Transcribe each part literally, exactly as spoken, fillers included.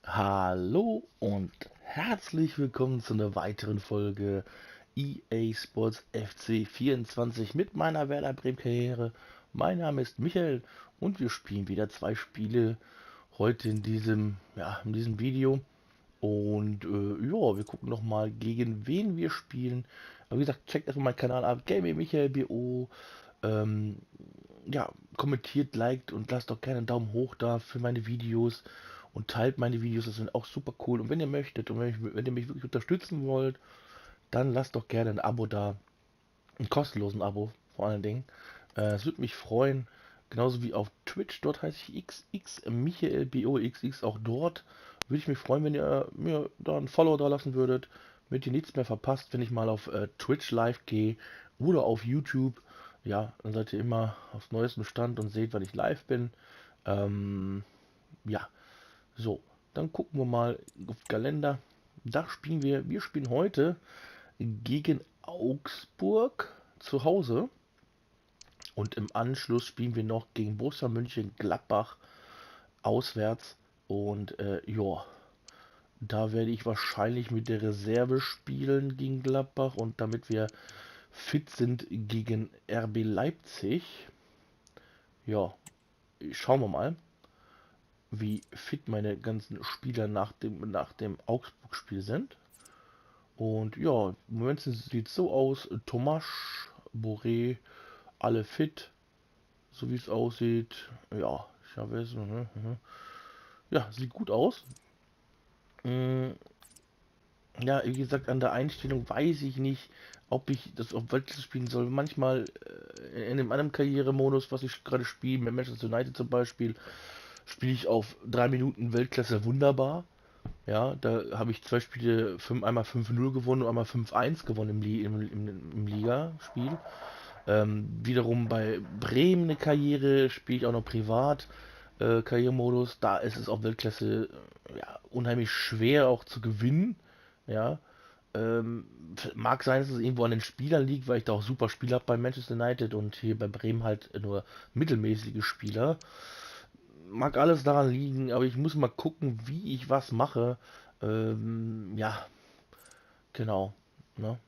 Hallo und herzlich willkommen zu einer weiteren Folge E A Sports F C vierundzwanzig mit meiner Werder Bremen Karriere. Mein Name ist Michael und wir spielen wieder zwei Spiele heute in diesem, ja, in diesem Video. Und äh, ja, wir gucken noch mal, gegen wen wir spielen. Aber wie gesagt, checkt erstmal meinen Kanal ab, Gaming Michael B O. Ähm, ja, kommentiert, liked und lasst doch gerne einen Daumen hoch da für meine Videos und teilt meine Videos, das sind auch super cool. Und wenn ihr möchtet und wenn, ich, wenn ihr mich wirklich unterstützen wollt, dann lasst doch gerne ein Abo da, ein kostenlosen Abo vor allen Dingen. Äh, es würde mich freuen, genauso wie auf Twitch, dort heiße ich X X Michael B O X X, auch dort würde ich mich freuen, wenn ihr mir da ein Follow da lassen würdet, damit ihr nichts mehr verpasst, wenn ich mal auf äh, Twitch live gehe oder auf YouTube. Ja, dann seid ihr immer auf neuestem Stand und seht, wann ich live bin. Ähm, ja, so, dann gucken wir mal auf den Kalender. Da spielen wir, wir spielen heute gegen Augsburg zu Hause und im Anschluss spielen wir noch gegen Borussia Mönchengladbach auswärts und äh, ja, da werde ich wahrscheinlich mit der Reserve spielen gegen Gladbach und damit wir fit sind gegen R B Leipzig. Ja, schauen wir mal, wie fit meine ganzen Spieler nach dem, nach dem Augsburg-Spiel sind. Und ja, im Moment sieht es so aus, Thomas, Boré, alle fit, so wie es aussieht. Ja, Chavez, mhm, mhm. Ja, sieht gut aus. Mm, ja, wie gesagt, an der Einstellung weiß ich nicht, ob ich das auf Weltklasse spielen soll. Manchmal äh, in einem anderen Karrieremodus, was ich gerade spiele, mit Manchester United zum Beispiel, spiele ich auf drei Minuten Weltklasse wunderbar. Ja, da habe ich zwei Spiele, fünf, einmal fünf null gewonnen und einmal fünf eins gewonnen im, Li im, im, im Ligaspiel. Ähm, wiederum bei Bremen eine Karriere, spiele ich auch noch privat, äh, Karrieremodus. Da ist es auf Weltklasse äh, ja, unheimlich schwer auch zu gewinnen. Ja, ähm, mag sein, dass es irgendwo an den Spielern liegt, weil ich da auch super Spieler habe bei Manchester United und hier bei Bremen halt nur mittelmäßige Spieler. Mag alles daran liegen, aber ich muss mal gucken, wie ich was mache. Ähm, ja, genau. Ne?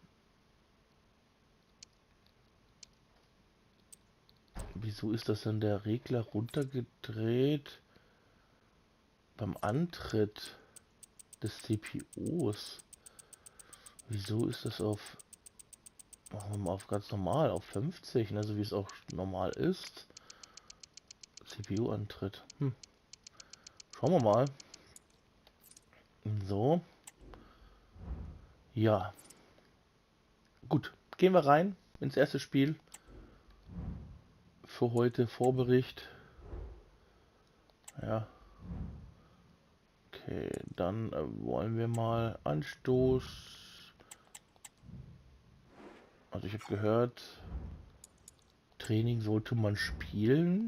Wieso ist das denn der Regler runtergedreht beim Antritt des C P Us? Wieso ist das auf, machen wir mal auf ganz normal, auf fünfzig, ne, so wie es auch normal ist? C P U-Antritt. Hm. Schauen wir mal. So. Ja. Gut. Gehen wir rein ins erste Spiel. Für heute Vorbericht. Ja. Okay, dann äh, wollen wir mal Anstoß. Also ich habe gehört, Training sollte man spielen.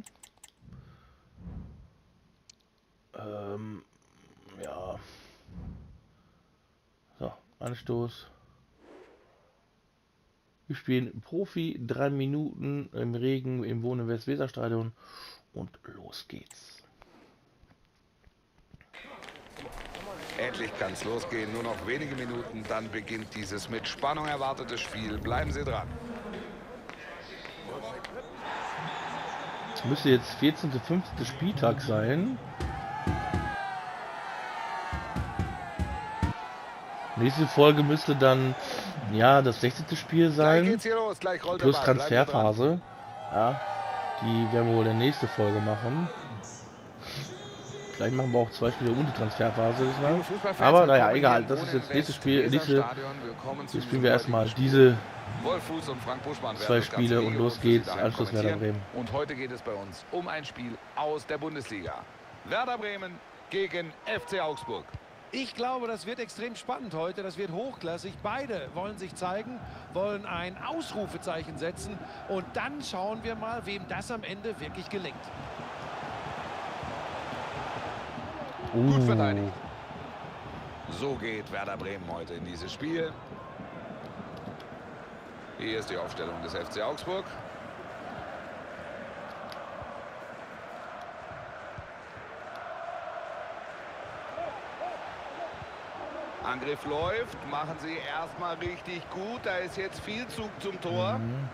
Ähm, ja. So, Anstoß. Wir spielen Profi, drei Minuten im Regen im Wohnen Westweserstadion und los geht's. Endlich kann es losgehen, nur noch wenige Minuten, dann beginnt dieses mit Spannung erwartete Spiel. Bleiben Sie dran. Es müsste jetzt vierzehnter fünfter Spieltag sein. Nächste Folge müsste dann, ja, das sechzehnte Spiel Gleich sein. geht's hier los, gleich rollt der Plus Ball. Bleiben Sie dran. Transferphase. Ja, die werden wir wohl in der nächsten Folge machen. Vielleicht machen wir auch zwei Spiele ohne Transferphase. Liebe Fußballfans, Aber naja, willkommen hier egal. im Das ist Wohnen jetzt nächste Spiel. Nächste, Westweserstadion. Willkommen zu hier spielen diesem wir heutigen erstmal Spiel. diese Wolf Fuß und Frank Buschmann werden zwei das Ganze Spiele und rigoros los für Sie geht's. daheim Anschluss Werder kommentieren. Bremen. Und heute geht es bei uns um ein Spiel aus der Bundesliga. Werder Bremen gegen F C Augsburg. Ich glaube, das wird extrem spannend heute. Das wird hochklassig. Beide wollen sich zeigen, wollen ein Ausrufezeichen setzen. Und dann schauen wir mal, wem das am Ende wirklich gelingt. Uh. Gut verteidigt. So geht Werder Bremen heute in dieses Spiel. Hier ist die Aufstellung des F C Augsburg. Angriff läuft, machen sie erstmal richtig gut. Da ist jetzt viel Zug zum Tor. Mhm.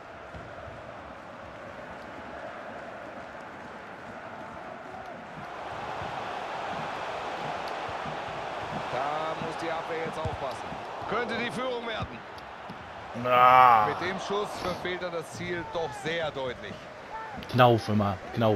Da muss die Abwehr jetzt aufpassen. Könnte die Führung werden. Ah. Mit dem Schuss verfehlt er das Ziel doch sehr deutlich. Knauf immer, Knauf.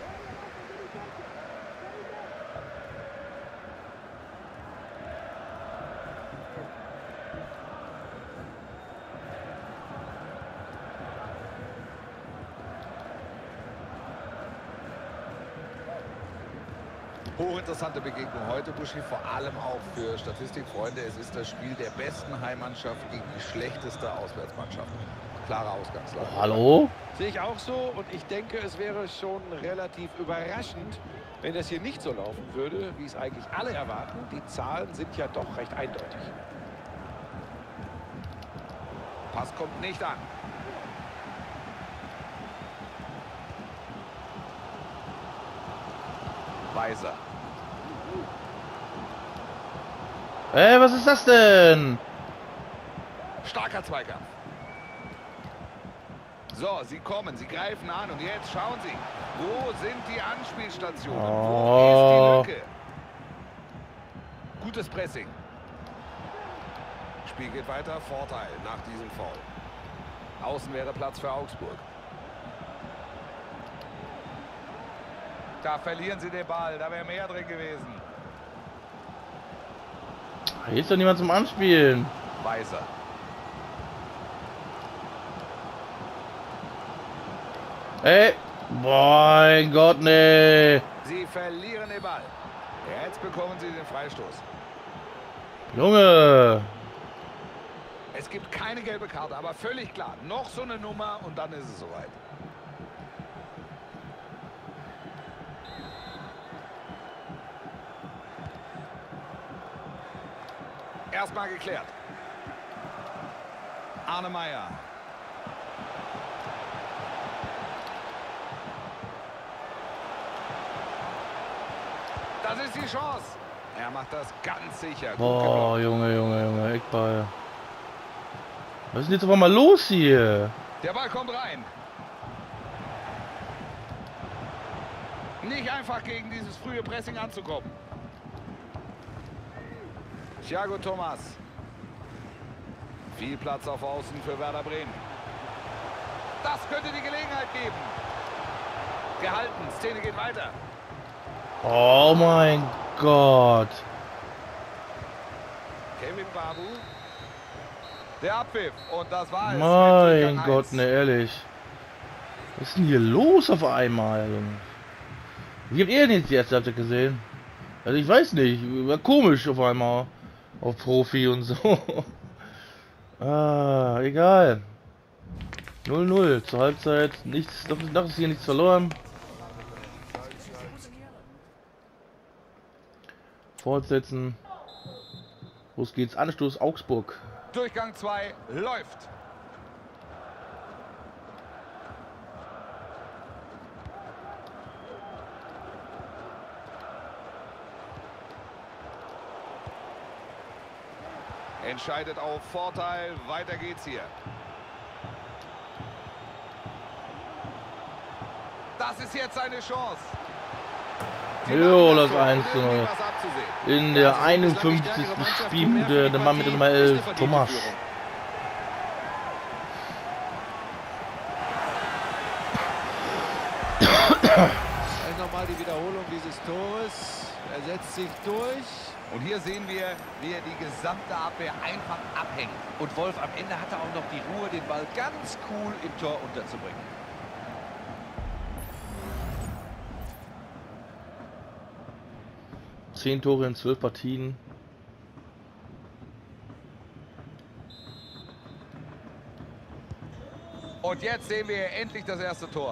Hochinteressante Begegnung heute, Buschi, vor allem auch für Statistikfreunde. Es ist das Spiel der besten Heimmannschaft gegen die schlechteste Auswärtsmannschaft. Klare Ausgangslage. Oh, hallo? Sehe ich auch so und ich denke, es wäre schon relativ überraschend, wenn das hier nicht so laufen würde, wie es eigentlich alle erwarten. Die Zahlen sind ja doch recht eindeutig. Pass kommt nicht an. Weiser. Ey, was ist das denn? Starker Zweikampf. So, sie kommen, sie greifen an und jetzt schauen sie, wo sind die Anspielstationen? Oh. Wo ist die Lücke? Gutes Pressing. Spiel geht weiter, Vorteil nach diesem Foul. Außen wäre Platz für Augsburg. Da verlieren sie den Ball, da wäre mehr drin gewesen. Hier ist doch niemand zum Anspielen. Weiser. Ey, mein Gott, nee. Sie verlieren den Ball. Jetzt bekommen sie den Freistoß. Junge. Es gibt keine gelbe Karte, aber völlig klar. Noch so eine Nummer und dann ist es soweit. Erstmal geklärt. Arne Meyer. Das ist die Chance. Er macht das ganz sicher. Gut Boah, geblockt. Junge, Junge, Junge, Eckball. Was ist denn jetzt auf einmal los hier? Der Ball kommt rein. Nicht einfach gegen dieses frühe Pressing anzukommen. Thiago Thomas. Viel Platz auf Außen für Werder Bremen. Das könnte die Gelegenheit geben. Gehalten. Szene geht weiter. Oh mein Gott. Kevin Babu. Der Abpfiff. Und das war es. Mein Gott, ne, ehrlich. Was ist denn hier los auf einmal? Wie habt ihr denn jetzt die erste Halbzeit gesehen? Also ich weiß nicht. War komisch auf einmal. Auf Profi und so. Ah, egal. null null zur Halbzeit. Nichts, doch, doch ist hier nichts verloren. Fortsetzen. Los geht's. Anstoß Augsburg. Durchgang zwei läuft. Entscheidet auf Vorteil. Weiter geht's hier. Das ist jetzt eine Chance. Jo, das eins zu null. In der einundfünfzigsten Spielminute der Mann mit der Nummer elf, Thomas. Nochmal die Wiederholung dieses Tores. Er setzt sich durch. Und hier sehen wir, wie er die gesamte Abwehr einfach abhängt. Und Wolf, am Ende hat er auch noch die Ruhe, den Ball ganz cool im Tor unterzubringen. Zehn Tore in zwölf Partien. Und jetzt sehen wir endlich das erste Tor.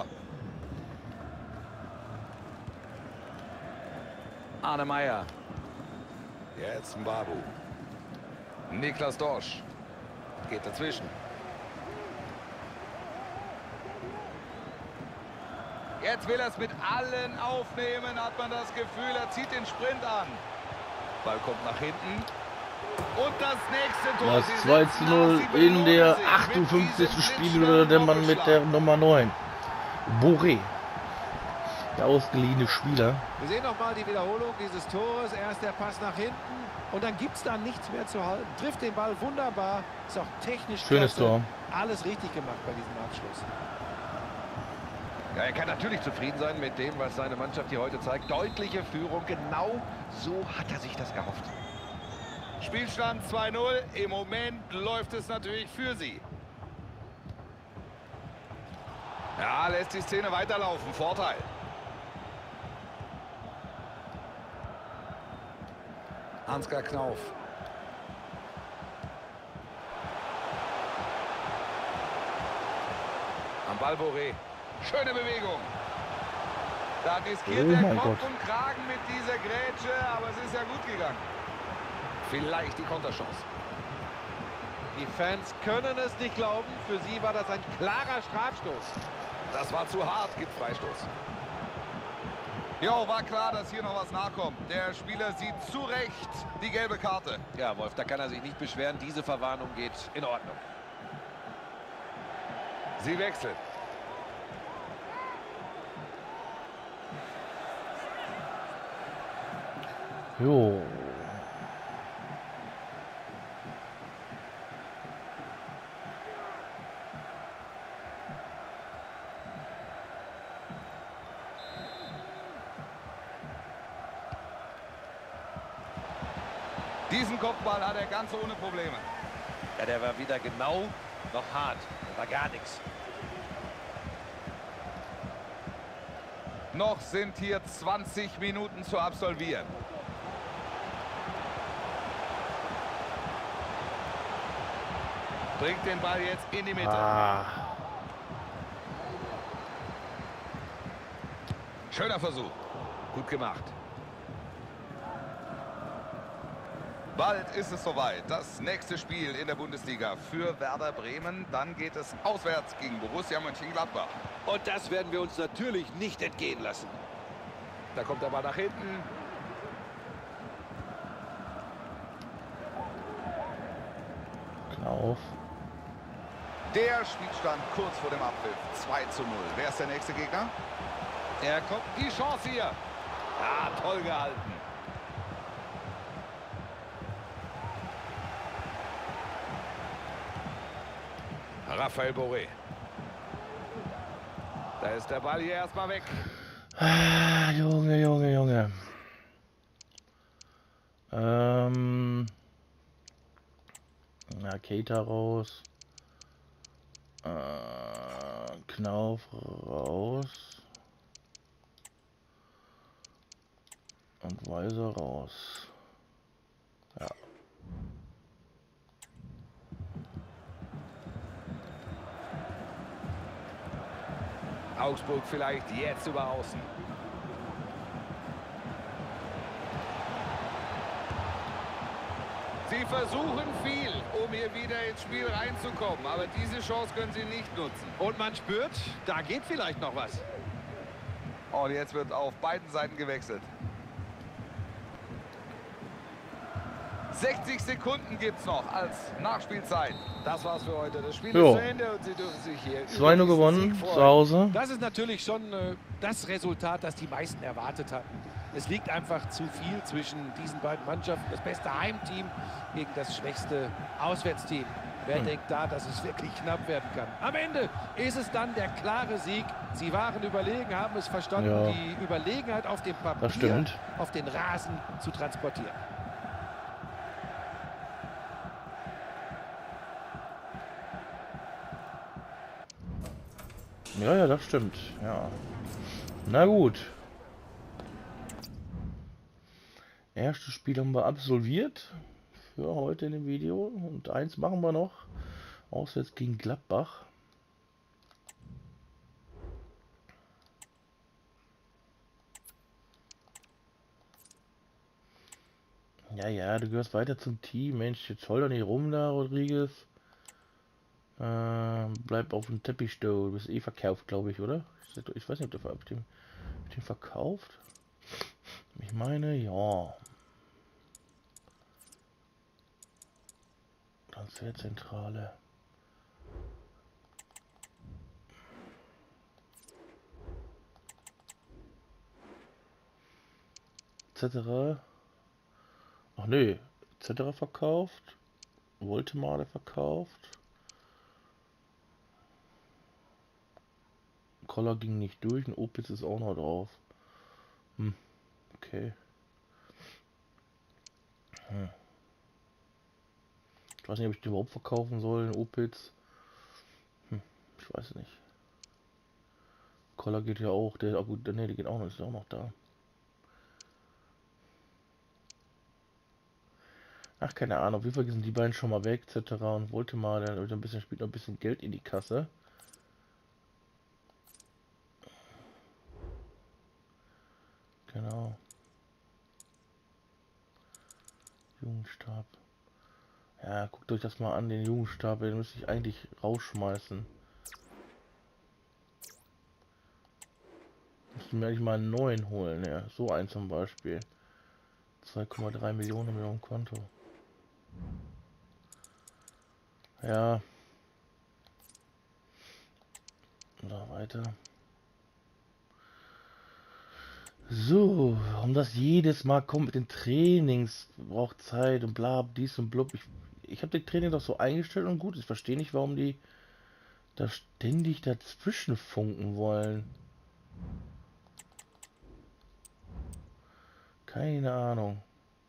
Arne Meyer. Jetzt Mbabu. Niklas Dorsch. Geht dazwischen. Jetzt will er es mit allen aufnehmen, hat man das Gefühl, er zieht den Sprint an. Ball kommt nach hinten. Und das nächste Tor. Das zwei zu null in der achtundfünfzigsten Spielminute, der Mann mit der Nummer neun. Boré. Der ausgeliehene Spieler. Wir sehen nochmal die Wiederholung dieses Tores. Erst der Pass nach hinten und dann gibt es da nichts mehr zu halten. Trifft den Ball wunderbar. Ist auch technisch schönes klasse. Tor. Alles richtig gemacht bei diesem Abschluss. Ja, er kann natürlich zufrieden sein mit dem, was seine Mannschaft hier heute zeigt. Deutliche Führung, genau so hat er sich das erhofft. Spielstand zwei null. Im Moment läuft es natürlich für sie. Ja, lässt die Szene weiterlaufen. Vorteil. Ansgar Knauf. Am Ball Boré. Schöne Bewegung. Da riskiert Oh der mein Kopf Gott. und Kragen mit dieser Grätsche, aber es ist ja gut gegangen. Vielleicht die Konterchance. Die Fans können es nicht glauben. Für sie war das ein klarer Strafstoß. Das war zu hart, gibt Freistoß. Jo, war klar, dass hier noch was nachkommt. Der Spieler sieht zu Recht die gelbe Karte. Ja, Wolf, da kann er sich nicht beschweren. Diese Verwarnung geht in Ordnung. Sie wechselt. Jo. Diesen Kopfball hat er ganz ohne Probleme. Ja, der war weder genau noch hart. Da war gar nichts. Noch sind hier zwanzig Minuten zu absolvieren. Bringt den Ball jetzt in die Mitte. Ah. Schöner Versuch. Gut gemacht. Bald ist es soweit. Das nächste Spiel in der Bundesliga für Werder Bremen. Dann geht es auswärts gegen Borussia Mönchengladbach. Und das werden wir uns natürlich nicht entgehen lassen. Da kommt der Ball nach hinten. Knauf. Der Spielstand kurz vor dem Abpfiff. zwei zu null. Wer ist der nächste Gegner? Er kommt, die Chance hier. Ah, toll gehalten. Raphael Boré. Da ist der Ball hier erstmal weg. Ah, Junge, Junge, Junge. Ähm. Na, Keita raus. Äh, Knauf raus. Und Weiser raus. Ja. Augsburg vielleicht jetzt über außen. Sie versuchen viel, um hier wieder ins Spiel reinzukommen. Aber diese Chance können sie nicht nutzen. Und man spürt, da geht vielleicht noch was. Und jetzt wird auf beiden Seiten gewechselt. sechzig Sekunden gibt es noch als Nachspielzeit. Das war's für heute. Das Spiel Jo. ist zu Ende und Sie dürfen sich hier zwei null über diesen gewonnen Sieg zu freuen. Hause. Das ist natürlich schon äh, das Resultat, das die meisten erwartet hatten. Es liegt einfach zu viel zwischen diesen beiden Mannschaften. Das beste Heimteam gegen das schwächste Auswärtsteam. Wer Hm. denkt da, dass es wirklich knapp werden kann? Am Ende ist es dann der klare Sieg. Sie waren überlegen, haben es verstanden, Ja. die Überlegenheit auf dem Papier, Das stimmt. auf den Rasen zu transportieren. Ja, ja, das stimmt. Ja. Na gut. Erstes Spiel haben wir absolviert für heute in dem Video. Und eins machen wir noch. Auswärts gegen Gladbach. Ja, ja, du gehörst weiter zum Team. Mensch, jetzt heul doch nicht rum da, Rodriguez. Äh, bleib auf dem Teppich stehen. Du bist eh verkauft, glaube ich, oder? Ich weiß nicht, ob der ob den, ob den verkauft. Ich meine, ja. Transferzentrale. Etc. Ach nee, etc. verkauft. Voltemade verkauft. Koller ging nicht durch und Opitz ist auch noch drauf. Hm, okay. Hm. Ich weiß nicht, ob ich den überhaupt verkaufen soll, den Opitz. Hm, ich weiß nicht. Koller geht ja auch, der, oh gut, ne, der geht auch noch, ist auch noch da. Ach, keine Ahnung, auf jeden Fall sind die beiden schon mal weg, et cetera. Und wollte mal dann ein bisschen, spielt noch ein bisschen Geld in die Kasse. Genau. Jugendstab. Ja, guckt euch das mal an, den Jugendstab, den müsste ich eigentlich rausschmeißen. Müsste mir eigentlich mal einen neuen holen, ja. So einen zum Beispiel. zwei Komma drei Millionen mit dem Konto. Ja. Da weiter. So, um das jedes Mal kommt mit den Trainings, braucht Zeit und bla, dies und blub. Ich, ich habe das Training doch so eingestellt und gut. Ich verstehe nicht, warum die da ständig dazwischen funken wollen. Keine Ahnung.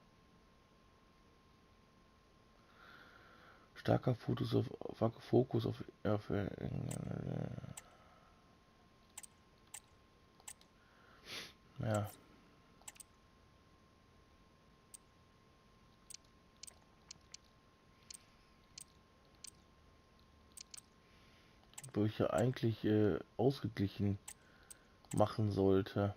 Starker Fokus auf, Fokus auf, auf äh, ja. Wo ich ja eigentlich äh, ausgeglichen machen sollte.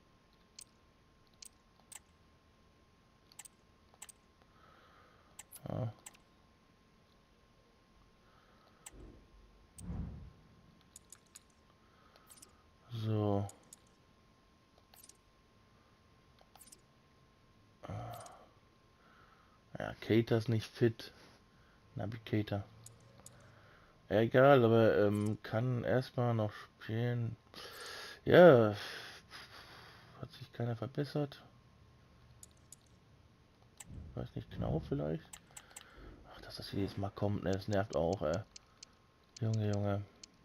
Ja. So. Ja, Cater ist nicht fit. Navigator. Ja, egal, aber ähm, kann erstmal noch spielen. Ja, hat sich keiner verbessert. Weiß nicht genau, vielleicht. Ach, dass das jedes Mal kommt, ne, das nervt auch, ey. Junge, Junge.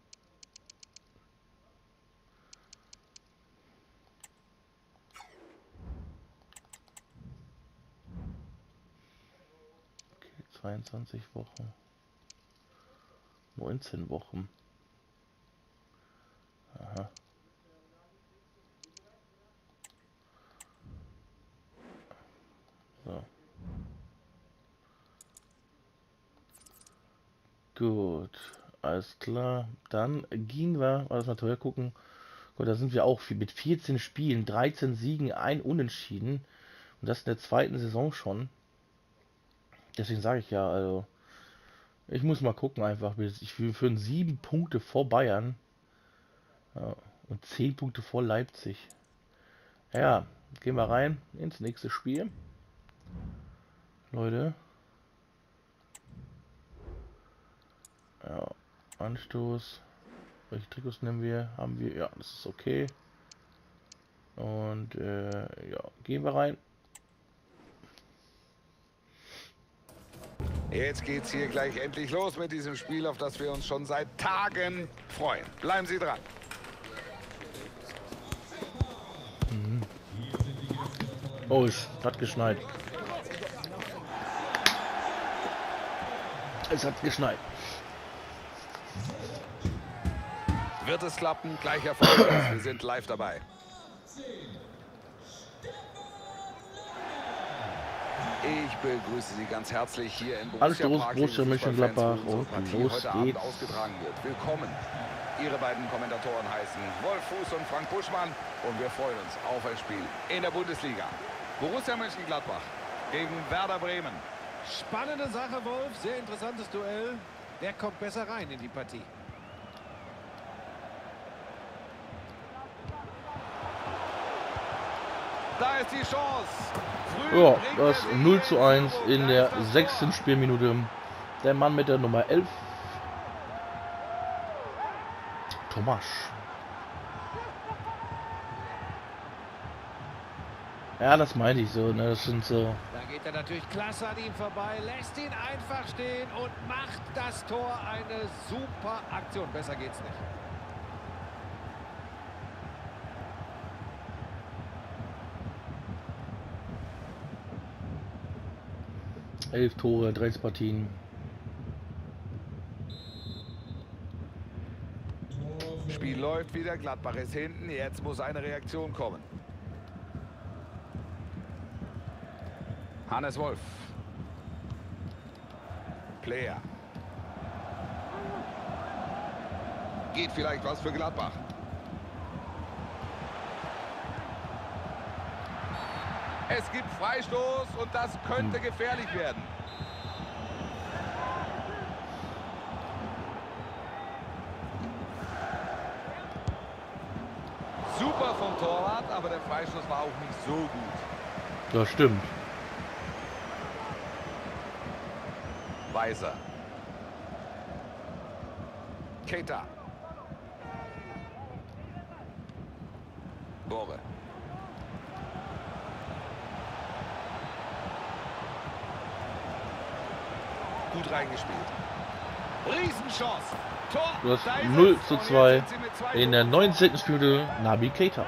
Okay, zweiundzwanzig Wochen. neunzehn Wochen. Aha. So. Gut, alles klar. Dann gehen wir, mal das mal teuer gucken. Gut, da sind wir auch mit vierzehn Spielen, dreizehn Siegen, ein Unentschieden. Und das in der zweiten Saison schon. Deswegen sage ich ja, also, ich muss mal gucken einfach. Ich will für sieben Punkte vor Bayern. Ja, und zehn Punkte vor Leipzig. Ja, gehen wir rein ins nächste Spiel. Leute. Ja, Anstoß. Welche Trikots nehmen wir? Haben wir? Ja, das ist okay. Und äh, ja, gehen wir rein. Jetzt geht's hier gleich endlich los mit diesem Spiel, auf das wir uns schon seit Tagen freuen. Bleiben Sie dran. Mhm. Oh, es hat geschneit. Es hat geschneit. Wird es klappen? Gleich erfolgreich. Wir sind live dabei. Ich begrüße Sie ganz herzlich hier in Borussia Prag, Borussia Mönchengladbach und Partie los heute Abend geht's. ausgetragen wird. Willkommen. Ihre beiden Kommentatoren heißen Wolf Fuß und Frank Buschmann und wir freuen uns auf ein Spiel in der Bundesliga. Borussia Mönchengladbach gegen Werder Bremen. Spannende Sache, Wolf. Sehr interessantes Duell. Wer kommt besser rein in die Partie? Da ist die Chance. Früh Ja, bringt das er sie null zu eins Führung. in Da der ist das sechsten Tor. Spielminute. Der Mann mit der Nummer elf. Thomas. Ja, das meine ich so, ne? Das sind so. Da geht er natürlich klasse an ihm vorbei, lässt ihn einfach stehen und macht das Tor. Eine super Aktion. Besser geht's nicht. Elf Tore, dreizehn Partien. Spiel läuft wieder, Gladbach ist hinten, jetzt muss eine Reaktion kommen. Hannes Wolf. Player. Geht vielleicht was für Gladbach. Es gibt Freistoß und das könnte gefährlich werden. Super vom Torwart, aber der Freistoß war auch nicht so gut. Das stimmt. Weiser. Keita. Bore. Gut reingespielt. Riesenchance. Tor. Das Da ist null es. zu Und jetzt zwei sind sie mit zwei in der Toren neunzehnten Spiele Naby Keita.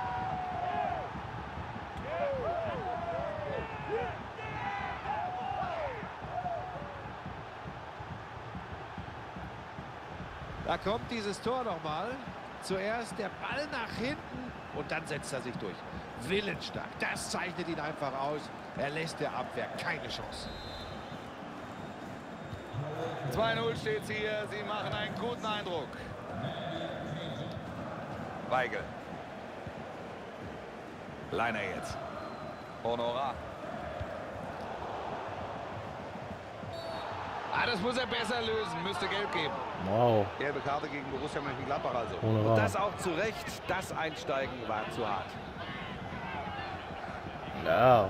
Da kommt dieses Tor nochmal. Zuerst der Ball nach hinten und dann setzt er sich durch. Willensstark, das zeichnet ihn einfach aus. Er lässt der Abwehr keine Chance. zwei null steht hier. Sie machen einen guten Eindruck. Weigel. Leiner jetzt. Honorar. Ah, das muss er besser lösen. Müsste Gelb geben. Wow. Gelbe Karte gegen Borussia Mönchengladbach also. Honorar. Und das auch zu Recht. Das Einsteigen war zu hart. Ja.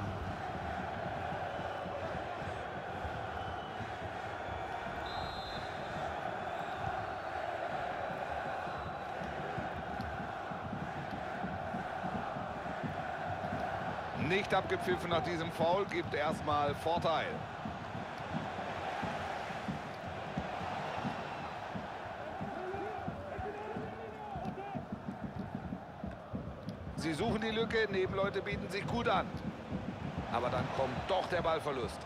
Nicht abgepfiffen nach diesem Foul, gibt erstmal Vorteil. Sie suchen die Lücke, Nebenleute bieten sich gut an. Aber dann kommt doch der Ballverlust.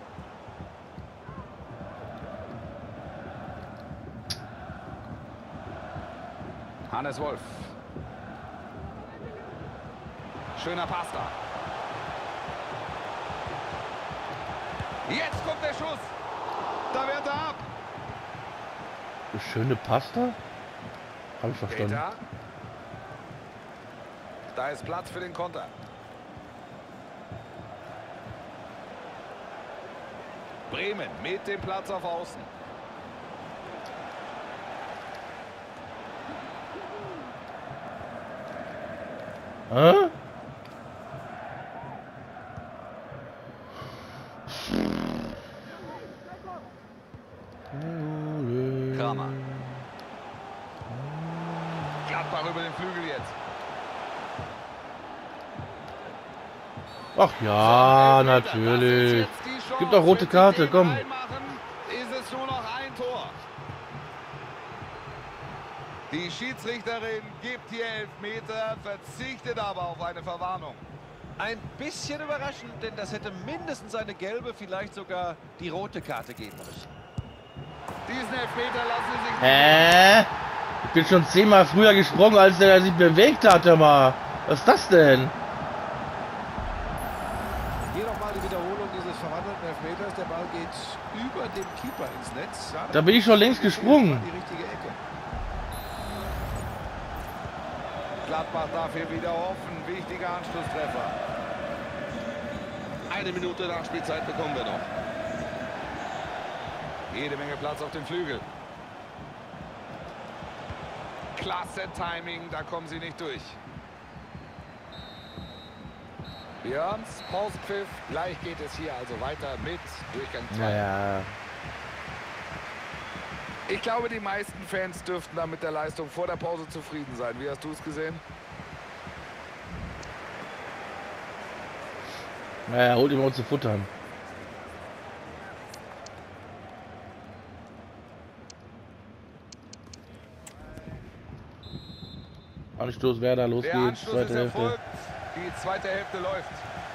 Hannes Wolf. Schöner Pass da. Jetzt kommt der Schuss. Da wehrt er ab. Schöne Pasta? Habe ich verstanden. Keita. Da ist Platz für den Konter. Bremen mit dem Platz auf Außen. Hä? Kramer. Gladbach über den Flügel jetzt. Ach ja, natürlich. Gibt auch rote Karte, komm. Ist es nur noch ein Tor. Die Schiedsrichterin gibt hier Elfmeter, verzichtet aber auf eine Verwarnung. Ein bisschen überraschend, denn das hätte mindestens eine gelbe, vielleicht sogar die rote Karte geben müssen. Diesen Elfmeter lassen sie sich... Hä? Ich bin schon zehnmal früher gesprungen, als der sich bewegt hatte, mal. Was ist das denn? Hier nochmal die Wiederholung dieses verwandelten Elfmeters. Der Ball geht über den Keeper ins Netz. Schade. Da bin ich schon längst gesprungen. Die richtige Ecke. Gladbach darf hier wieder hoffen. Wichtiger Anschlusstreffer. Eine Minute Nachspielzeit bekommen wir noch. Jede Menge Platz auf dem Flügel. Klasse Timing, da kommen sie nicht durch. Björns Pauspfiff. Gleich geht es hier also weiter mit Durchgang zwei. Naja. Ich glaube, die meisten Fans dürften da mit der Leistung vor der Pause zufrieden sein. Wie hast du es gesehen? Naja, holt ihn mal zu futtern. Anstoß Werder, los Der geht's. Anschluss Zweite ist Hälfte. erfolgt. Die zweite Hälfte läuft.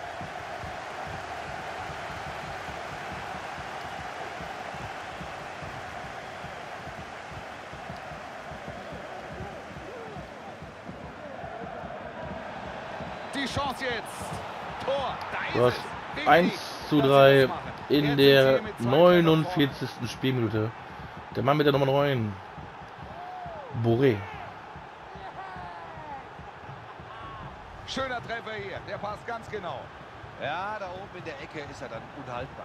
Die Chance jetzt. Tor. Da Du ist hast es. Wichtig, eins zu dass sie drei das machen. in Jetzt der sind sie mit zwei Treffern vorne. neunundvierzigsten Spielminute. Der Mann mit der Nummer neun. Boré. Schöner Treffer hier. Der passt ganz genau. Ja, da oben in der Ecke ist er dann unhaltbar.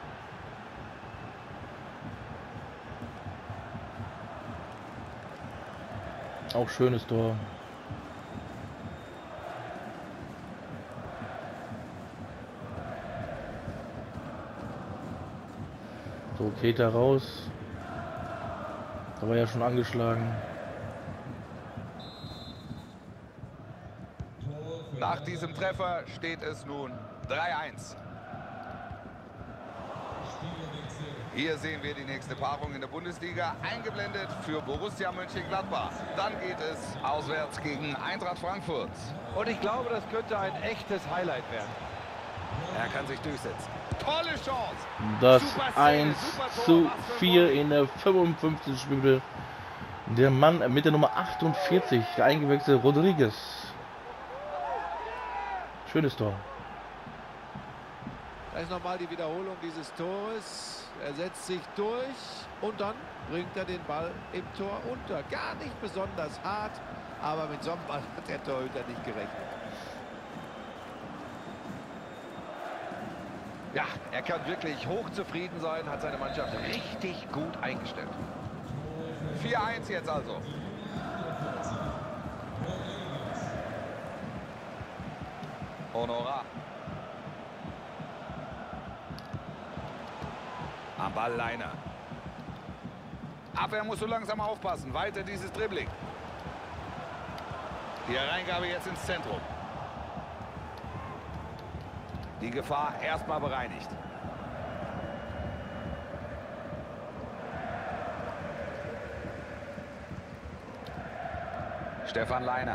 Auch schönes Tor. So, Keita raus. Da war ja schon angeschlagen. Nach diesem Treffer steht es nun drei eins. Hier sehen wir die nächste Paarung in der Bundesliga, eingeblendet für Borussia Mönchengladbach. Dann geht es auswärts gegen Eintracht Frankfurt. Und ich glaube, das könnte ein echtes Highlight werden. Er kann sich durchsetzen. Tolle Chance. Das Super Szene, eins super Tor, zu was für ein vier Volley. in der fünfundfünfzigsten Spielminute. Der Mann mit der Nummer achtundvierzig, der eingewechselte Rodriguez. Schönes Tor. Da ist nochmal die Wiederholung dieses Tores. Er setzt sich durch und dann bringt er den Ball im Tor unter. Gar nicht besonders hart, aber mit so einem Ball hat der Torhüter nicht gerechnet. Ja, er kann wirklich hochzufrieden sein, hat seine Mannschaft richtig gut eingestellt. vier eins jetzt also. Honorar. Am Ball Leiner. Abwehr muss so langsam aufpassen. Weiter dieses Dribbling. Die Hereingabe jetzt ins Zentrum. Die Gefahr erstmal bereinigt. Stefan Leiner.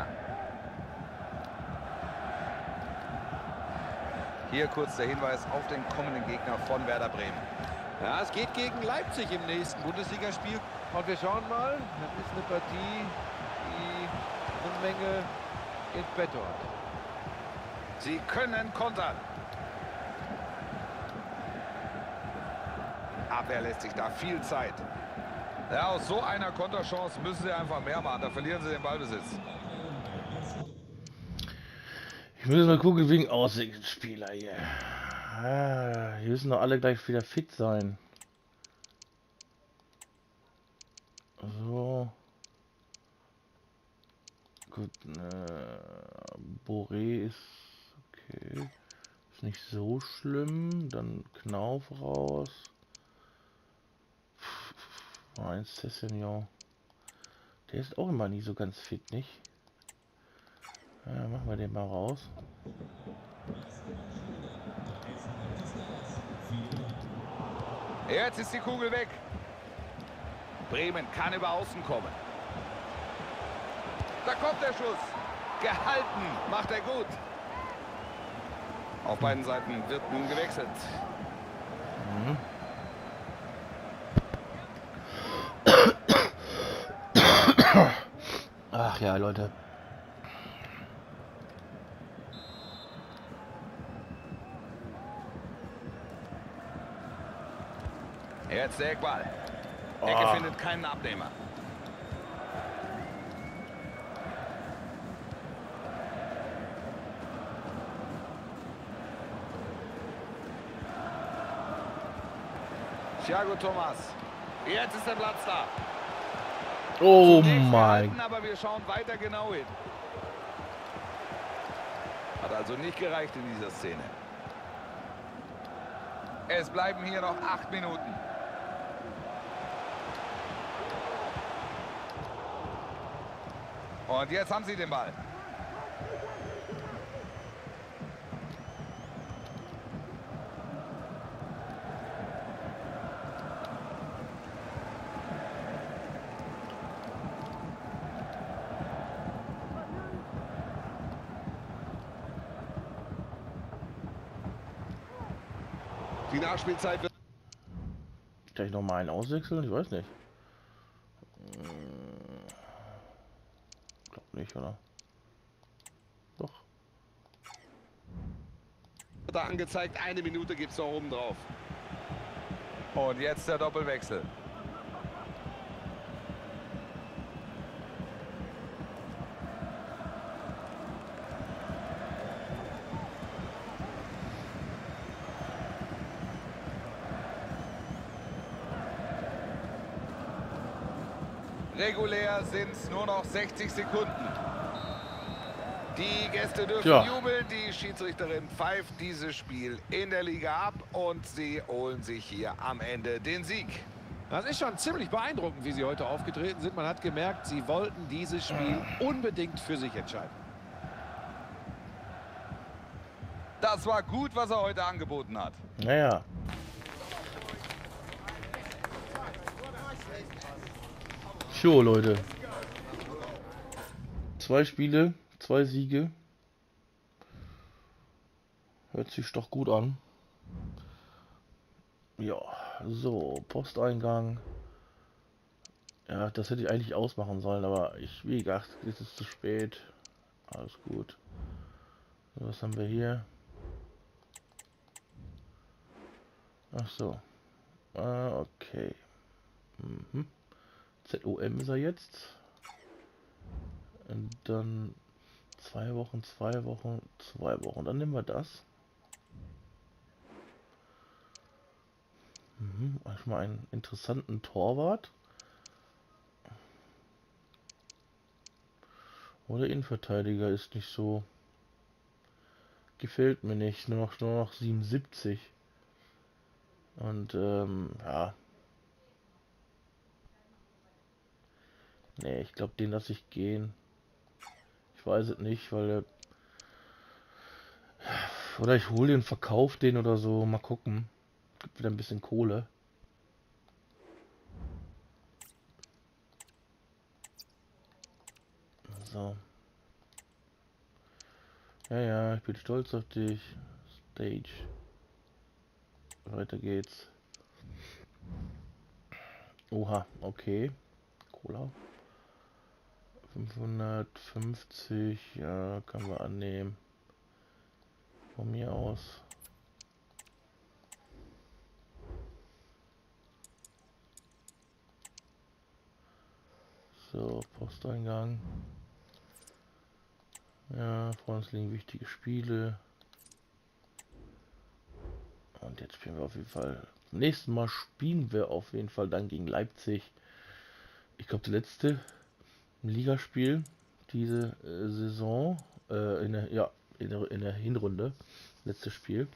Hier kurz der Hinweis auf den kommenden Gegner von Werder Bremen. Ja, es geht gegen Leipzig im nächsten Bundesligaspiel. Und wir schauen mal, das ist eine Partie, die eine Menge in petto hat. Sie können kontern. Abwehr lässt sich da viel Zeit. Ja, aus so einer Konterchance müssen sie einfach mehr machen. Da verlieren sie den Ballbesitz. Ich muss jetzt mal gucken wegen Aussichtsspieler hier. Ah, die müssen doch alle gleich wieder fit sein. So. Gut, äh, Boré ist okay. Ist nicht so schlimm. Dann Knauf raus. Ein Sessignon. Der ist auch immer nie so ganz fit, nicht? Ja, machen wir den mal raus. Jetzt ist die Kugel weg. Bremen kann über Außen kommen. Da kommt der Schuss. Gehalten. Macht er gut. Auf beiden Seiten wird nun gewechselt. Mhm. Ach ja, Leute. Jetzt der Eckball. Ecke Oh. findet keinen Abnehmer. Thiago Thomas. Jetzt ist der Platz da. Oh Zunächst mein. gehalten, aber wir schauen weiter genau hin. Hat also nicht gereicht in dieser Szene. Es bleiben hier noch acht Minuten. Und jetzt haben sie den Ball. Die Nachspielzeit wird... Kann ich noch mal einen auswechseln? Ich weiß nicht. Glaub nicht, oder? Doch. Da angezeigt, eine Minute gibt es da oben drauf. Und jetzt der Doppelwechsel. Regulär sind es nur noch sechzig Sekunden. Die Gäste dürfen ja. jubeln. Die Schiedsrichterin pfeift dieses Spiel in der Liga ab und sie holen sich hier am Ende den Sieg. Das ist schon ziemlich beeindruckend, wie sie heute aufgetreten sind. Man hat gemerkt, sie wollten dieses Spiel unbedingt für sich entscheiden. Das war gut, was er heute angeboten hat. Naja. So, Leute. Zwei Spiele, zwei Siege. Hört sich doch gut an. Ja, so, Posteingang. Ja, das hätte ich eigentlich ausmachen sollen, aber ich, wie gesagt, es ist zu spät. Alles gut. So, was haben wir hier? Ach so. Ah, okay. Mhm. Z O M ist er jetzt. Und dann zwei Wochen, zwei Wochen, zwei Wochen. Dann nehmen wir das. Mhm. Mal einen interessanten Torwart. Oder Innenverteidiger ist nicht so. Gefällt mir nicht. Nur noch, nur noch siebenundsiebzig. Und ähm, ja. Nee, ich glaube, den lasse ich gehen. Ich weiß es nicht, weil er... Oder ich hole den, verkaufe den oder so. Mal gucken. Gibt wieder ein bisschen Kohle. So. Ja, ja, ich bin stolz auf dich. Stage. Weiter geht's. Oha, okay. Cola. fünfhundertfünfzig, ja, können wir annehmen. Von mir aus. So, Posteingang. Ja, vor uns liegen wichtige Spiele. Und jetzt spielen wir auf jeden Fall. Nächstes Mal spielen wir auf jeden Fall dann gegen Leipzig. Ich glaube, das letzte Ligaspiel diese äh, Saison. Äh, in der, ja, in der, in der Hinrunde. Letztes Spiel.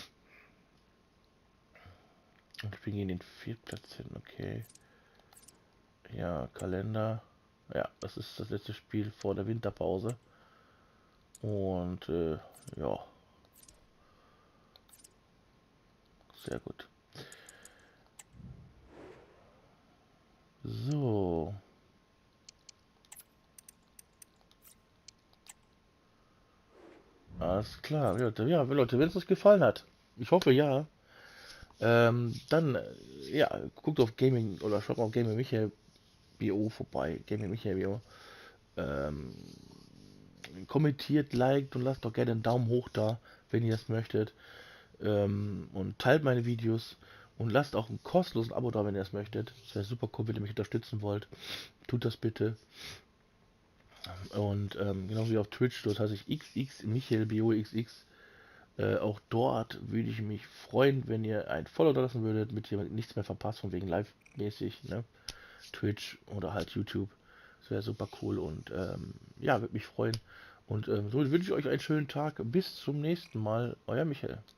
Und ich bin gegen den Viertplatz hin, okay. Ja, Kalender. Ja, das ist das letzte Spiel vor der Winterpause. Und äh, ja. Sehr gut. So. Alles klar. Ja, ja Leute, wenn es euch gefallen hat. Ich hoffe ja. Ähm, dann, äh, ja, guckt auf Gaming oder schaut mal auf Gaming Michael B O vorbei. Gaming Michael B O. Ähm, kommentiert, liked und lasst doch gerne einen Daumen hoch da, wenn ihr das möchtet. Ähm, und teilt meine Videos und lasst auch ein kostenloses Abo da, wenn ihr das möchtet. Das wäre super cool, wenn ihr mich unterstützen wollt. Tut das bitte. Und ähm, genau wie auf Twitch, dort heiße ich X X Michael B O X X. Äh, auch dort würde ich mich freuen, wenn ihr ein Follow da lassen würdet, mit ihr nichts mehr verpasst, von wegen live-mäßig, ne? Twitch oder halt YouTube. Das wäre super cool und ähm, ja, würde mich freuen. Und ähm, so wünsche ich euch einen schönen Tag. Bis zum nächsten Mal. Euer Michael.